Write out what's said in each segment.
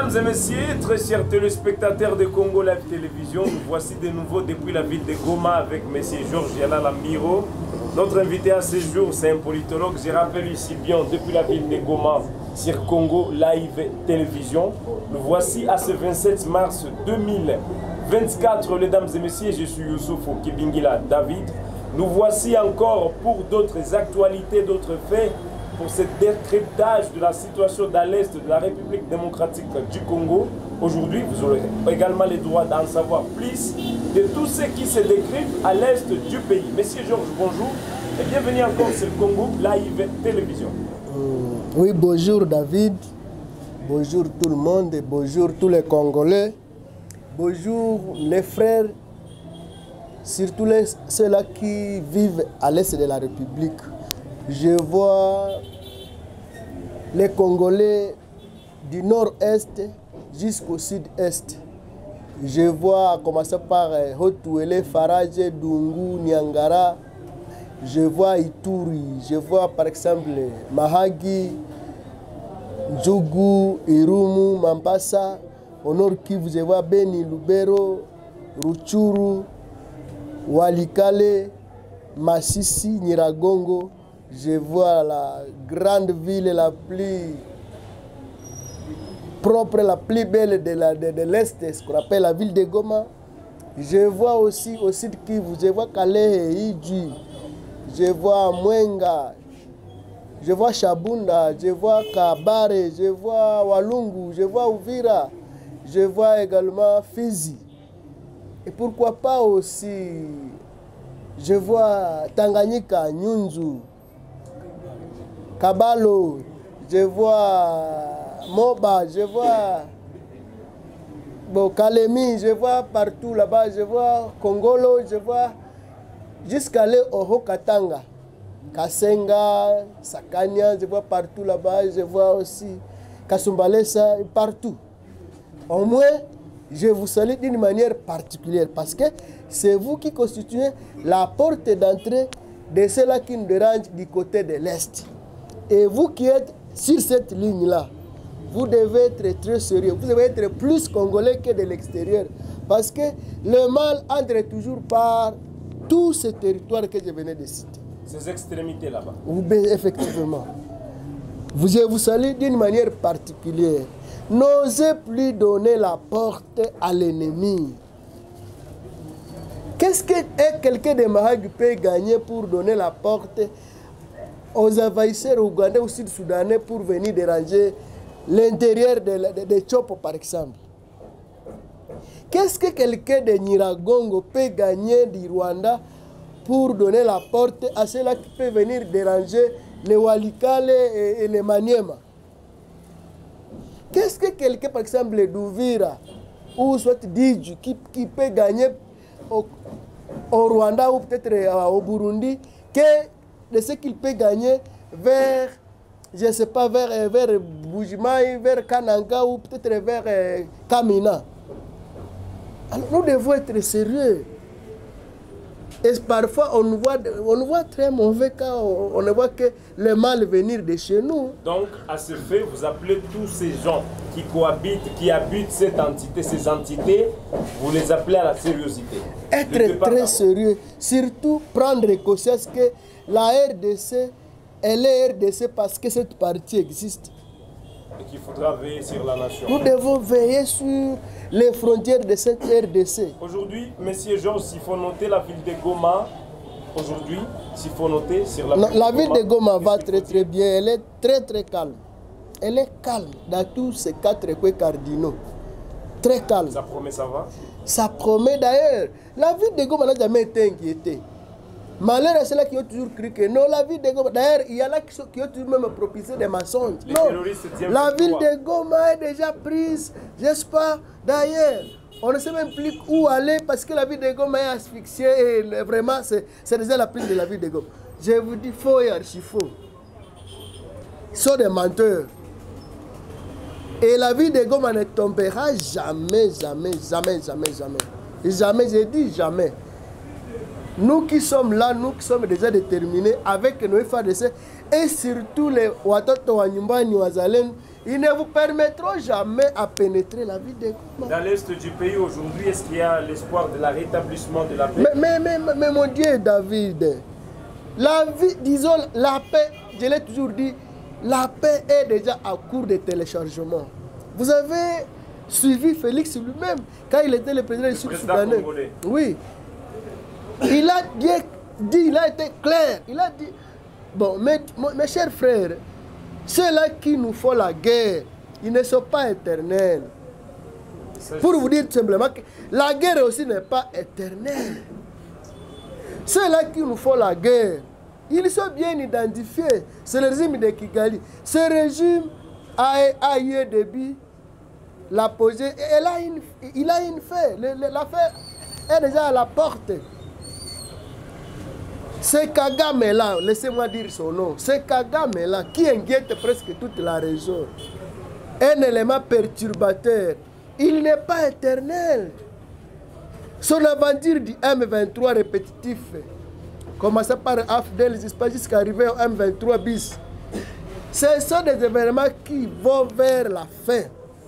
Mesdames et messieurs, très chers téléspectateurs de Congo Live Télévision, nous voici de nouveau depuis la ville de Goma avec M. Georges Yalala Miro. Notre invité à ce jour, c'est un politologue, je rappelle ici bien, depuis la ville de Goma sur Congo Live Télévision. Nous voici à ce 27 mars 2024, mesdames et messieurs, je suis Youssoufou Kibingila David. Nous voici encore pour d'autres actualités, d'autres faits, pour ce décryptage de la situation dans l'Est de la République démocratique du Congo. Aujourd'hui, vous aurez également le droit d'en savoir plus de tout ce qui se décrypte à l'Est du pays. Monsieur Georges, bonjour et bienvenue encore sur Congo Live Télévision. Oui, bonjour David, bonjour tout le monde et bonjour tous les Congolais, bonjour les frères, surtout ceux-là qui vivent à l'Est de la République. Je vois les Congolais du nord-est jusqu'au sud-est. Je vois, à commencer par Hotouélé, Farage, Dungu, Niangara. Je vois Ituri. Je vois par exemple Mahagi, Djougou, Irumu, Mambasa. Au nord Kivu, je vois Beni, Lubero, Ruchuru, Walikale, Masisi, Nyiragongo. Je vois la grande ville la plus propre, la plus belle de l'Est, ce qu'on appelle la ville de Goma. Je vois aussi au sud Kivu, je vois Kalehe, Iju, je vois Mwenga, je vois Shabunda, je vois Kabare, je vois Walungu, je vois Uvira, je vois également Fizi. Et pourquoi pas aussi, je vois Tanganyika, Nyunzu, Kabalo, je vois Moba, je vois Kalemi, je vois partout là-bas, je vois Kongolo, je vois jusqu'à aller au Haut-Katanga, Kasenga, Sakania, je vois partout là-bas, je vois aussi Kasumbalesa, partout. Au moins, je vous salue d'une manière particulière parce que c'est vous qui constituez la porte d'entrée de ceux-là qui nous dérangent du côté de l'Est. Et vous qui êtes sur cette ligne-là, vous devez être très sérieux. Vous devez être plus congolais que de l'extérieur. Parce que le mal entre toujours par tous ces territoires que je venais de citer. Ces extrémités là-bas. Effectivement. Je vous salue d'une manière particulière. N'osez plus donner la porte à l'ennemi. Qu'est-ce que quelqu'un de Mahag peut gagner pour donner la porte aux envahisseurs ougandais ou sud-soudanais pour venir déranger l'intérieur de Tchopo, par exemple? Qu'est-ce que quelqu'un de Nyiragongo peut gagner du Rwanda pour donner la porte à ceux-là qui peuvent venir déranger les Walikale et les Maniema? Qu'est-ce que quelqu'un, par exemple, d'Uvira ou soit Diju, qui peut gagner au Rwanda ou peut-être au Burundi, que de ce qu'il peut gagner vers, je ne sais pas, vers Bujimaï, vers Kananga ou peut-être vers Kamina. Alors nous devons être sérieux. Et parfois on nous voit très mauvais quand on ne voit que le mal venir de chez nous. Donc à ce fait, vous appelez tous ces gens qui cohabitent, qui habitent cette entité, ces entités, vous les appelez à la sérieuxité. Être très sérieux, surtout prendre conscience que la RDC, elle est RDC parce que cette partie existe. Et qu'il faudra veiller sur la nation. Nous devons veiller sur les frontières de cette RDC. Aujourd'hui, Monsieur Georges, s'il faut noter la ville de Goma, aujourd'hui, s'il faut noter sur la ville de Goma va très très bien, elle est très très calme. Elle est calme dans tous ces 4 coins cardinaux. Très calme. Ça promet, ça va? Ça promet d'ailleurs. La ville de Goma n'a jamais été inquiétée. Malheur à ceux-là qui ont toujours cru que non, la ville de Goma. D'ailleurs, il y en a qui ont toujours même propulsé des mensonges. Non, la ville de Goma est déjà prise, j'espère. D'ailleurs, on ne sait même plus où aller parce que la ville de Goma est asphyxiée et vraiment, c'est déjà la prise de la ville de Goma. Je vous dis faux et archi faux. Ils sont des menteurs. Et la ville de Goma ne tombera jamais, jamais, jamais, jamais, jamais. Et jamais, j'ai dit jamais. Nous qui sommes là, nous qui sommes déjà déterminés avec nos FARDC et surtout les Watoto wa Nyumbani Wazalendo ils ne vous permettront jamais à pénétrer la ville de Goma. Dans l'est du pays aujourd'hui, est-ce qu'il y a l'espoir de la rétablissement de la paix? Mais mon Dieu, David, la vie, disons, la paix, je l'ai toujours dit, la paix est déjà à cours de téléchargement. Vous avez suivi Félix lui-même quand il était le président du Sud-Soudanais. Oui. Il a dit, il a été clair. Il a dit, bon, mes chers frères, ceux-là qui nous font la guerre, ils ne sont pas éternels. Pour vous dire tout simplement que la guerre aussi n'est pas éternelle. Ceux-là qui nous font la guerre, ils sont bien identifiés. C'est le régime de Kigali. Ce régime a eu début, l'a posé, et il a une fait. L'affaire est déjà à la porte. C'est Kagame là, laissez-moi dire son nom. C'est Kagame là qui inquiète presque toute la région. Un élément perturbateur. Il n'est pas éternel. Son aventure du M23 répétitif, commençant par AFDEL jusqu'à arriver au M23 bis, ce sont des événements qui vont vers la fin.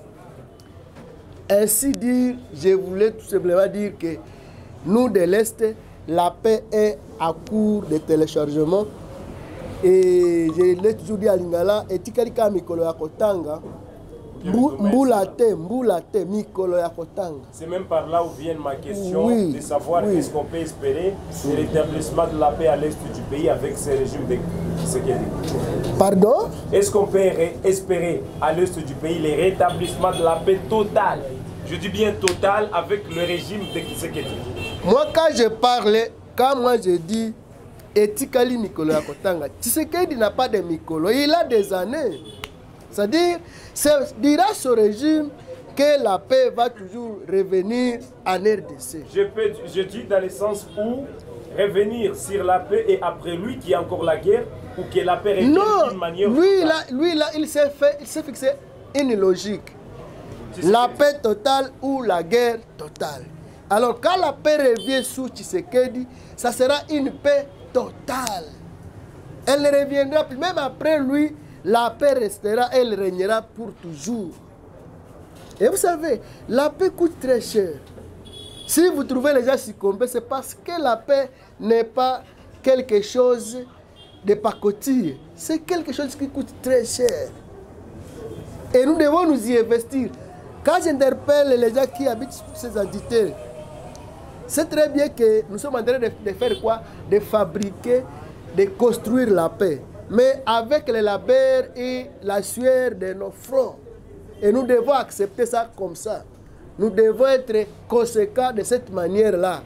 Ainsi dire, je voulais tout simplement dire que nous de l'Est, la paix est à court de téléchargement. Et je l'ai toujours dit à Lingala, et Tikalika Mikolo Yakotanga, Mboulate, Mikolo Yakotanga. C'est même par là où vient ma question, de savoir est-ce qu'on peut espérer le rétablissement de la paix à l'est du pays avec ce régime de Tshisekedi. Pardon? Est-ce qu'on peut espérer à l'est du pays le rétablissement de la paix totale? Je dis bien totale avec le régime de Tshisekedi. Moi, quand je parlais, quand moi je dis Etikali Mikolo Yakotanga, Tshisekedi n'a pas de Mikolo, il a des années. C'est-à-dire, c'est dira ce régime que la paix va toujours revenir en RDC. Je dis dans le sens où revenir sur la paix et après lui qui a encore la guerre ou que la paix revienne d'une manière... Lui, il s'est fixé une logique. La paix totale ou la guerre totale. Alors quand la paix revient sous Tshisekedi, ça sera une paix totale. Elle ne reviendra plus. Même après lui, la paix restera, elle régnera pour toujours. Et vous savez, la paix coûte très cher. Si vous trouvez les gens succomber, c'est parce que la paix n'est pas quelque chose de pacotille. C'est quelque chose qui coûte très cher. Et nous devons nous y investir. Quand j'interpelle les gens qui habitent sur ces entités, c'est très bien que nous sommes en train de faire quoi? De fabriquer, de construire la paix. Mais avec le labeur et la sueur de nos fronts. Et nous devons accepter ça comme ça. Nous devons être conséquents de cette manière-là.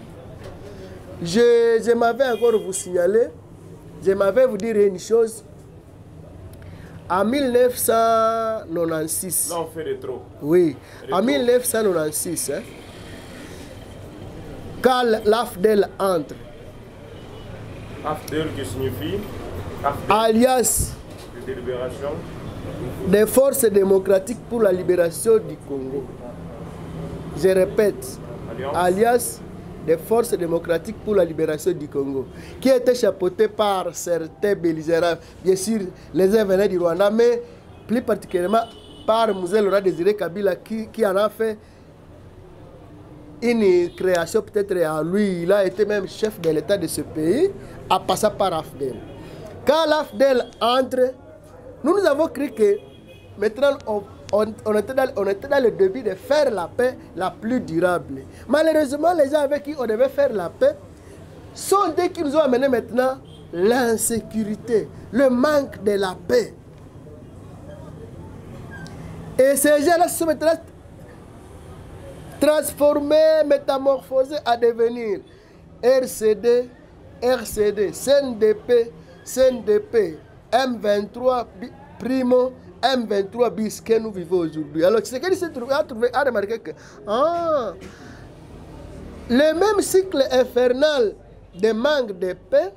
Je m'avais encore vous signaler, je m'avais vous dire une chose. En 1996. Là, on fait de trop. Oui, en 1996, hein, quand l'AFDEL entre. AFDEL qui signifie alias de libération des forces démocratiques pour la libération du Congo. Je répète, alias des forces démocratiques pour la libération du Congo, qui était chapeauté par certains belligérants, bien sûr les uns venaient du Rwanda, mais plus particulièrement par Mzee Laurent Désiré Kabila qui en a fait une création peut-être à lui. Il a été même chef de l'État de ce pays, en passant par AFDEL. Quand l'AFDEL entre, nous avons cru que maintenant on était dans le début de faire la paix la plus durable. Malheureusement, les gens avec qui on devait faire la paix sont ceux qui nous ont amené maintenant l'insécurité, le manque de la paix. Et ces gens-là se sont maintenant transformés, métamorphosés à devenir RCD, CNDP, M23 Primo, M23 bis que nous vivons aujourd'hui. Alors, c'est qu'il s'est trouvé à remarquer que le même cycle infernal de manque de paix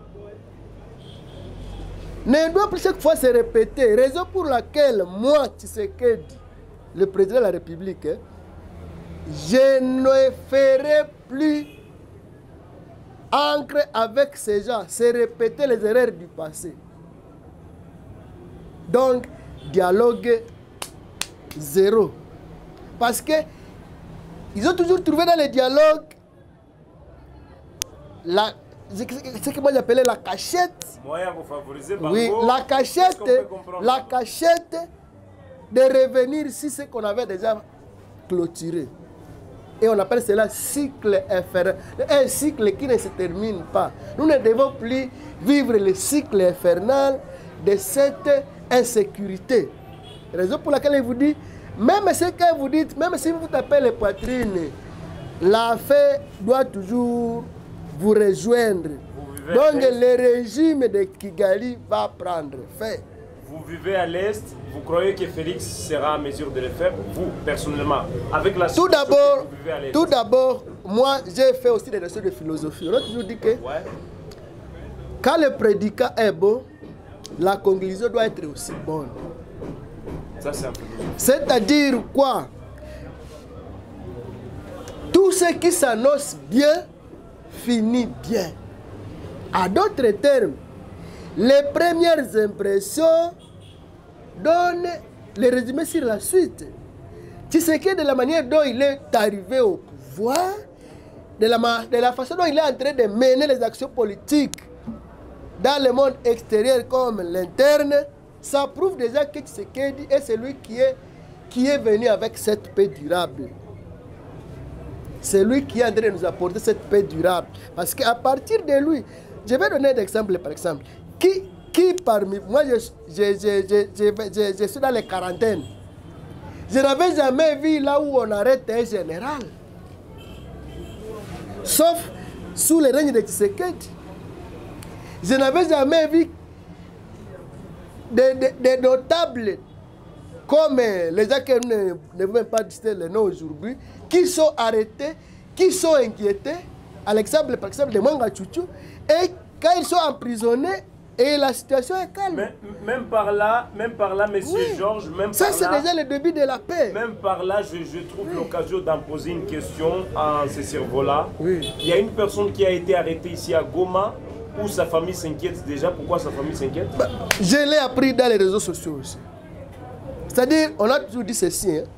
ne doit plus chaque fois se répéter. Raison pour laquelle moi, Tshisekedi, le président de la République, je ne ferai plus ancrer avec ces gens, se répéter les erreurs du passé. Donc, dialogue zéro. Parce que ils ont toujours trouvé dans le dialogue ce que moi j'appelais la cachette. Oui, la cachette de revenir sur ce qu'on avait déjà clôturé. Et on appelle cela cycle infernal. Un cycle qui ne se termine pas. Nous ne devons plus vivre le cycle infernal de cette insécurité. Raison pour laquelle il vous dit, même ce que vous dites, même si vous tapez les poitrines, la fée doit toujours vous rejoindre. Donc le régime de Kigali va prendre fin. Vous vivez à l'Est, vous croyez que Félix sera en mesure de le faire, vous, personnellement, avec la situation que vous vivez à l'Est? Tout d'abord, moi, j'ai fait aussi des leçons de philosophie. On a toujours dit que quand le prédicat est bon, la conclusion doit être aussi bonne. Ça, c'est un peu... C'est-à-dire quoi? Tout ce qui s'annonce bien, finit bien. À d'autres termes, les premières impressions donnent le résumé sur la suite. Tu sais que de la manière dont il est arrivé au pouvoir, de la façon dont il est en train de mener les actions politiques dans le monde extérieur comme l'interne, ça prouve déjà que Tshisekedi est celui qui est venu avec cette paix durable. C'est lui qui est en train de nous apporter cette paix durable. Parce qu'à partir de lui, je vais donner un exemple par exemple. Qui parmi moi, je suis dans les quarantaines. Je n'avais jamais vu là où on arrête un général. Sauf sous le règne de Tshisekedi. Je n'avais jamais vu des notables comme les gens qui ne veulent même pas citer le nom aujourd'hui, qui sont arrêtés, qui sont inquiétés, à l'exemple par exemple de Mwanga Chouchou, et quand ils sont emprisonnés, et la situation est calme. Même par là, monsieur Georges, même ça, par là... c'est déjà le début de la paix. Même par là, je trouve l'occasion d'en poser une question à ce cerveau-là. Oui. Il y a une personne qui a été arrêtée ici à Goma, où sa famille s'inquiète déjà. Pourquoi sa famille s'inquiète? Je l'ai appris dans les réseaux sociaux aussi. C'est-à-dire, on a toujours dit ceci. Hein.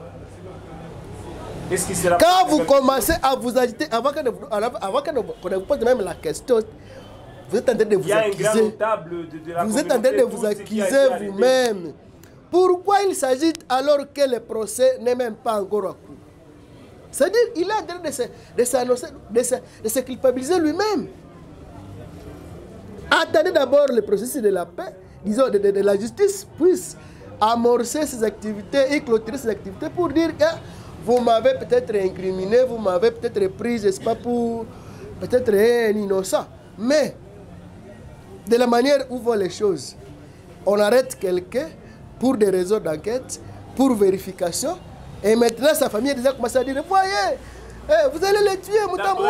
Quand vous commencez à vous agiter, avant qu'on ne vous pose même la question, vous êtes en train de vous accuser. Vous êtes en train de vous accuser vous-même. Pourquoi il s'agit alors que le procès n'est même pas encore à cours? C'est-à-dire qu'il est en train de s'annoncer, de se culpabiliser lui-même. Attendez d'abord le processus de la paix, disons de la justice, puisse amorcer ses activités et clôturer ses activités pour dire que vous m'avez peut-être incriminé, vous m'avez peut-être pris, je ne sais pas, pour peut-être un innocent. Mais de la manière où vont les choses, on arrête quelqu'un pour des raisons d'enquête, pour vérification, et maintenant sa famille a déjà commencé à dire, voyez, vous allez les tuer,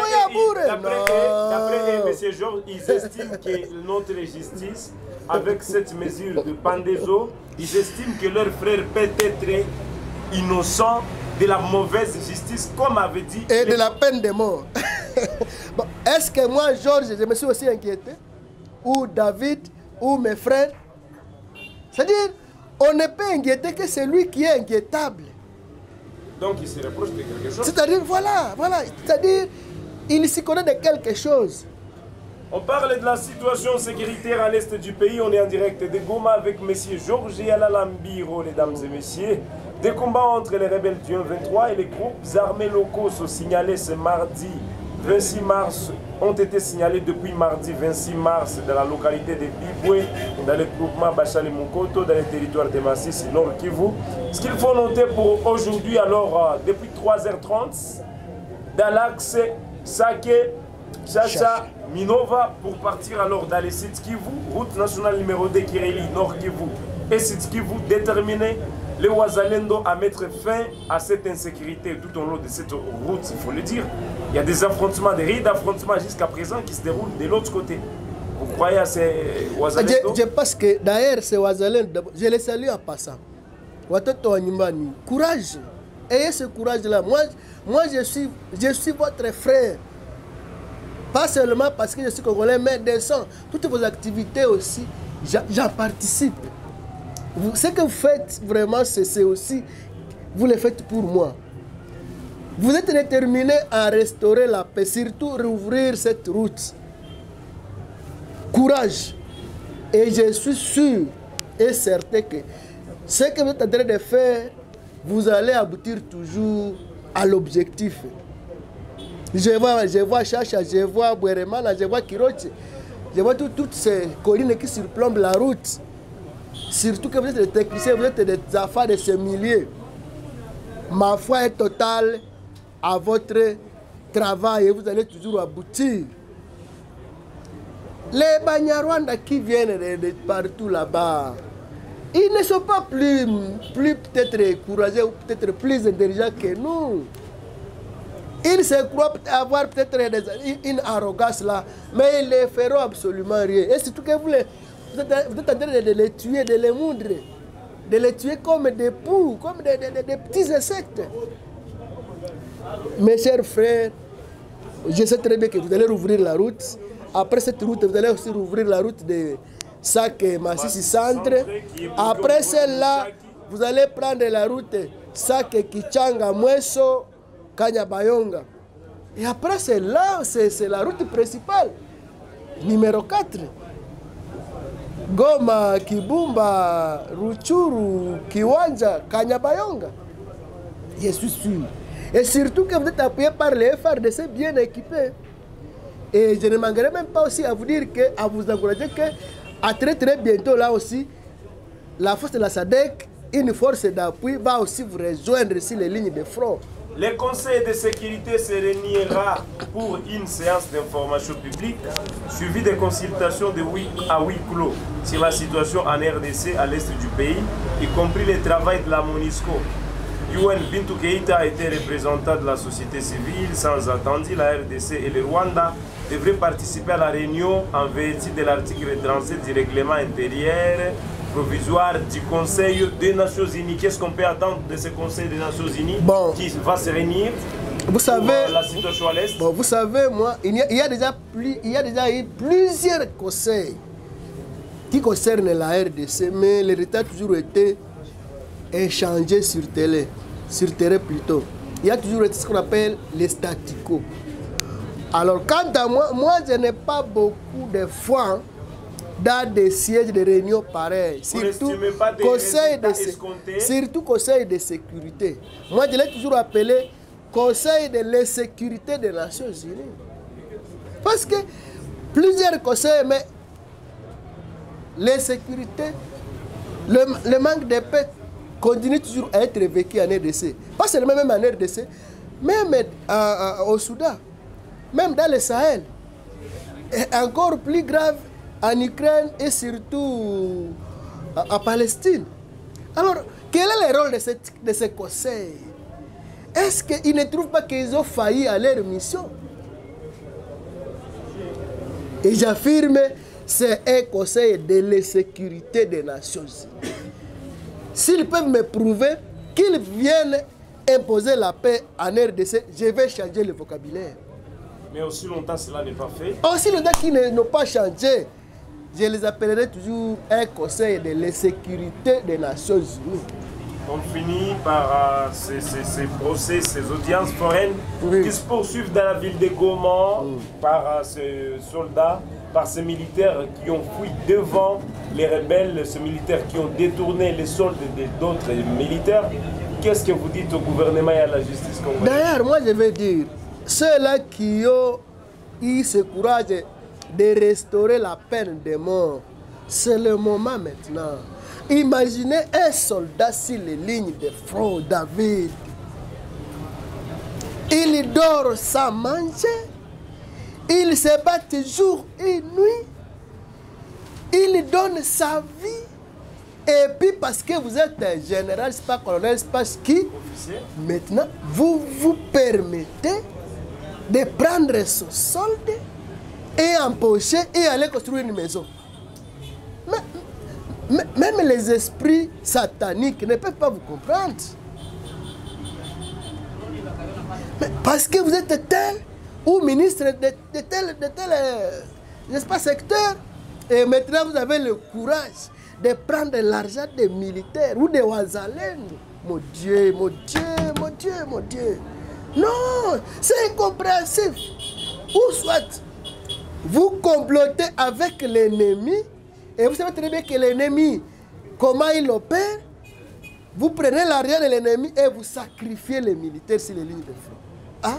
d'après M. Georges, ils estiment que notre justice, avec cette mesure de pendaison, ils estiment que leur frère peut être innocent de la mauvaise justice, comme avait dit... Et de la peine de mort. Bon, est-ce que moi, Georges, je me suis aussi inquiété? Ou David, ou mes frères? C'est-à-dire, on ne peut inquiéter que celui qui est inquiétable. Donc il se reproche de quelque chose. C'est-à-dire, voilà. C'est-à-dire, il s'y connaît de quelque chose. On parle de la situation sécuritaire à l'est du pays. On est en direct de Goma avec M. Georges Lambiro, mesdames et messieurs. Des combats entre les rebelles du 1-23 et les groupes armés locaux sont signalés ce mardi 26 mars, ont été signalés depuis mardi 26 mars dans la localité de Biboué, dans le groupement Bachali Mukoto, dans le territoire de Massis, Nord Kivu. Ce qu'il faut noter pour aujourd'hui, alors, depuis 3h30, dans l'axe Sake, Chacha, Minova, pour partir alors dans les sites Kivu, route nationale numéro 2 Kireli, Nord Kivu et sites Kivu, déterminés les Ouazalendo à mettre fin à cette insécurité tout au long de cette route, il faut le dire. Il y a des affrontements, des rires d'affrontements jusqu'à présent qui se déroulent de l'autre côté. Vous croyez à ces Ouazalendo? Je pense que d'ailleurs ces Ouazalendo, je les salue en passant. Courage. Ayez ce courage-là. Moi je suis votre frère. Pas seulement parce que je suis congolais, mais de sang. Toutes vos activités aussi, j'en participe. Ce que vous faites vraiment, c'est aussi, vous le faites pour moi. Vous êtes déterminé à restaurer la paix, surtout rouvrir cette route. Courage. Et je suis sûr et certain que ce que vous êtes en train de faire, vous allez aboutir toujours à l'objectif. Je vois Chacha, je vois Boueremana, je vois Kiroche, je vois toutes ces collines qui surplombent la route. Surtout que vous êtes des techniciens, vous êtes des affaires de ce milieu. Ma foi est totale à votre travail et vous allez toujours aboutir. Les Banyarwanda qui viennent de partout là-bas, ils ne sont pas plus peut-être courageux ou peut-être plus intelligents que nous. Ils se croient avoir peut-être une arrogance là, mais ils ne feront absolument rien. Et surtout que vous êtes en train de les tuer, de les moudre, de les tuer comme des poux, comme des petits insectes. Mes chers frères, je sais très bien que vous allez rouvrir la route. Après cette route, vous allez aussi rouvrir la route de Sac-Massissi Centre. Après celle-là, vous allez prendre la route Sac-Kichanga, Mweso, Kanyabayonga. Et après celle-là, c'est la route principale. Numéro 4. Goma, Kibumba, Ruchuru, Kiwanja, Kanyabayonga. Je suis sûr. Et surtout que vous êtes appuyé par les FRDC bien équipés. Et je ne manquerai même pas aussi à vous dire que, à vous encourager que, à très bientôt là aussi, la force de la SADC, une force d'appui, va aussi vous rejoindre sur les lignes de front. Le Conseil de sécurité se réunira pour une séance d'information publique suivie de consultations à huis clos sur la situation en RDC à l'est du pays, y compris le travail de la MONUSCO. UN Bintou Keïta a été représentant de la société civile. Sans attendre, la RDC et le Rwanda devraient participer à la réunion en vertu de l'article 37 du règlement intérieur provisoire du Conseil des Nations Unies. Qu'est-ce qu'on peut attendre de ce Conseil des Nations Unies qui va se réunir vous savez, la situation à l'Est? Vous savez, moi, il y a déjà eu plusieurs conseils qui concernent la RDC, mais le retard a toujours été échangé sur terrain plutôt. Il y a toujours été ce qu'on appelle les statu quo. Alors, quant à moi, je n'ai pas beaucoup de foi dans des sièges de réunion pareils. Surtout conseil de sécurité. Moi, je l'ai toujours appelé Conseil de la sécurité des Nations Unies. Parce que plusieurs conseils, mais les sécurités, le manque de paix continue toujours à être vécu en RDC. Pas seulement même en RDC, même au Soudan, même dans le Sahel. Et encore plus grave en Ukraine et surtout en Palestine. Alors, quel est le rôle de ces conseils? Est-ce qu'ils ne trouvent pas qu'ils ont failli à leur mission? Et j'affirme, c'est un conseil de la sécurité des Nations Unies. S'ils peuvent me prouver qu'ils viennent imposer la paix en RDC, je vais changer le vocabulaire. Mais aussi longtemps cela n'est pas fait. Aussi longtemps qu'ils n'ont pas changé, je les appellerai toujours un conseil de la sécurité des Nations Unies. On finit par ces procès, ces audiences foraines qui se poursuivent dans la ville de Goma par ces soldats, par ces militaires qui ont fui devant les rebelles, ces militaires qui ont détourné les soldes d'autres militaires. Qu'est-ce que vous dites au gouvernement et à la justice congolaise? D'ailleurs, moi je vais dire, ceux-là qui ont eu ce courage de restaurer la peine de mort, c'est le moment maintenant. Imaginez un soldat sur les lignes de front, David. Il dort sans manger. Il se bat jour et nuit. Il donne sa vie. Et puis parce que vous êtes un général, c'est pas colonel, c'est pas qui. Maintenant, vous vous permettez de prendre son solde et empocher et aller construire une maison. Même les esprits sataniques ne peuvent pas vous comprendre. Mais parce que vous êtes tel ou ministre de tel n'est-ce pas, secteur, et maintenant vous avez le courage de prendre l'argent des militaires ou des Wazalendo. Mon Dieu, mon Dieu, mon Dieu, mon Dieu. Non, c'est incompréhensible. Ou soit, vous complotez avec l'ennemi, et vous savez très bien que l'ennemi, comment il opère, vous prenez l'argent de l'ennemi et vous sacrifiez les militaires sur les lignes de front. Hein?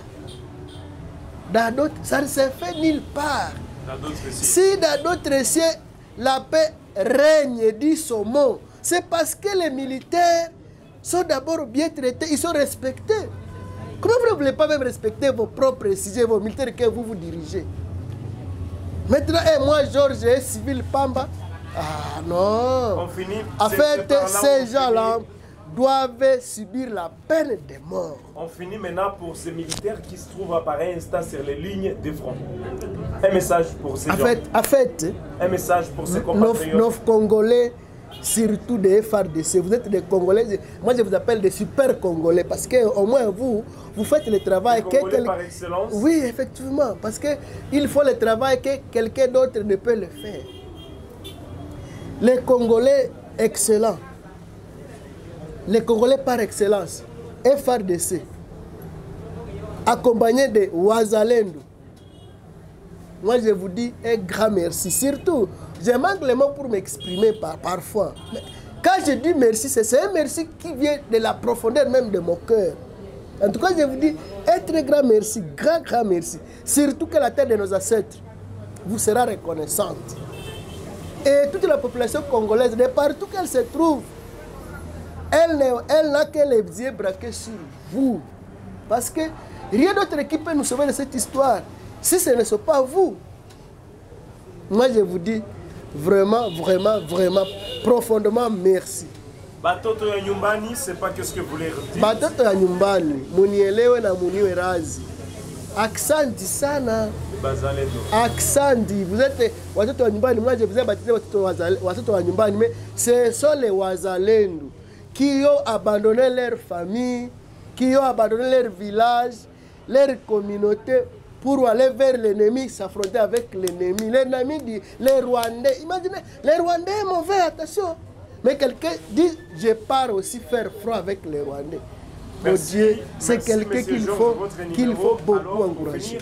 Dans d'autres, ça ne se fait nulle part. Si dans d'autres cieux, la paix règne, dit son mot, c'est parce que les militaires sont d'abord bien traités, ils sont respectés. Comment vous ne voulez pas même respecter vos propres sujets, vos militaires que vous dirigez? Maintenant, moi, Georges, civil Pamba, ah non. On finit. En fait, ces gens-là doivent subir la peine de mort. On finit maintenant pour ces militaires qui se trouvent à pareil instant sur les lignes de front. Un message pour ces gens. En fait, un message pour ces compatriotes. Nos Congolais, surtout des FARDC, vous êtes des Congolais, moi je vous appelle des super Congolais, parce qu'au moins vous faites le travail que par excellence. Oui, effectivement, parce qu'il faut le travail que quelqu'un d'autre ne peut le faire. Les Congolais excellents, les Congolais par excellence, FARDC, accompagnés de Wazalendo, moi je vous dis un grand merci. Surtout, je manque les mots pour m'exprimer parfois. Mais quand je dis merci, c'est un merci qui vient de la profondeur même de mon cœur. En tout cas, je vous dis un très grand merci, grand merci. Surtout que la terre de nos ancêtres vous sera reconnaissante. Et toute la population congolaise, de partout qu'elle se trouve, elle n'a que les yeux braqués sur vous. Parce que rien d'autre qui peut nous sauver de cette histoire, si ce ne sont pas vous. Moi, je vous dis vraiment, profondément merci. Batoto ya nyumbani, c'est pas qu'est-ce que vous voulez dire. Batoto ya nyumbani, munielewe na muniwe razi. Aksanti sana. Bazalendo. Aksanti. Vous êtes watoto wa nyumbani, moi je vous ai baptisé watoto wa nyumbani, mais ce sont les Wazalendo qui ont abandonné leur famille, qui ont abandonné leur village, leur communauté pour aller vers l'ennemi, s'affronter avec l'ennemi. L'ennemi dit, les Rwandais, imaginez, les Rwandais sont mauvais, attention. Mais quelqu'un dit, je pars aussi faire froid avec les Rwandais. Mon Dieu, c'est quelqu'un qu'il faut beaucoup encourager.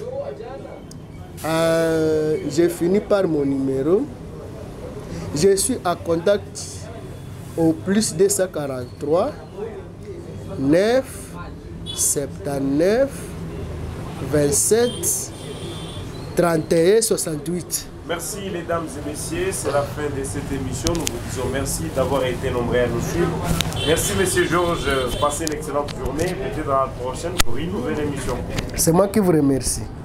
J'ai fini par mon numéro. Je suis en contact au plus 243 9 79 27 31 68. Merci mesdames et messieurs, c'est la fin de cette émission. Nous vous disons merci d'avoir été nombreux à nous suivre. Merci monsieur Georges, passez une excellente journée. Peut-être dans la prochaine pour une nouvelle émission. C'est moi qui vous remercie.